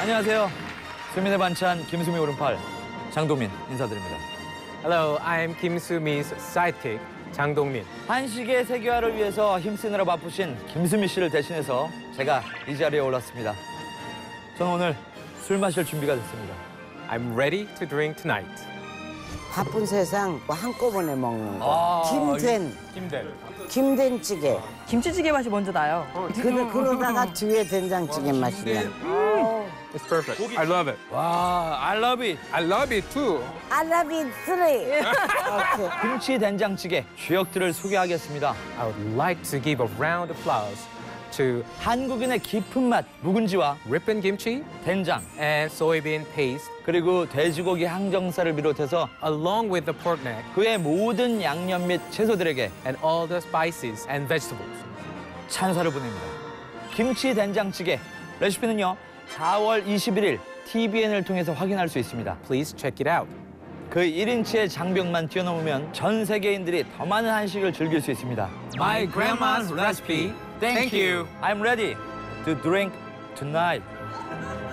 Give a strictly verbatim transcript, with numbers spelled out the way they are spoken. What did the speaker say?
안녕하세요. 수민의 반찬 김수미 오른팔 장동민 인사드립니다. Hello, I'm Kim Sumi's sidekick, 장동민. 한식의 세계화를 위해서 힘쓰느라 바쁘신 김수미 씨를 대신해서 제가 이 자리에 올랐습니다. 저는 오늘 술 마실 준비가 됐습니다. I'm ready to drink tonight. 바쁜 세상 한꺼번에 먹는 거. 아, 김된, 김된. 김된찌개. 김치찌개 맛이 먼저 나요. 그러, 그러다가 뒤에 된장찌개 맛이 나. It's perfect. I love it. 와, I love it. I love it too. 알라비 쓰리. 오케이. 김치 된장찌개 주역들을 소개하겠습니다. I would like to give a round of applause to 한국인의 깊은 맛 묵은지와 rippin kimchi 된장 and soybean paste, 그리고 돼지고기 항정살을 비롯해서 along with the pork neck 그의 모든 양념 및 채소들에게 and all the spices and vegetables. 찬사를 보냅니다. 김치 된장찌개 레시피는요. 사월 이십일일 티비엔을 통해서 확인할 수 있습니다. Please check it out. 그 일 인치의 장벽만 뛰어넘으면 전 세계인들이 더 많은 한식을 즐길 수 있습니다. My grandma's recipe. Thank you. I'm ready to drink tonight.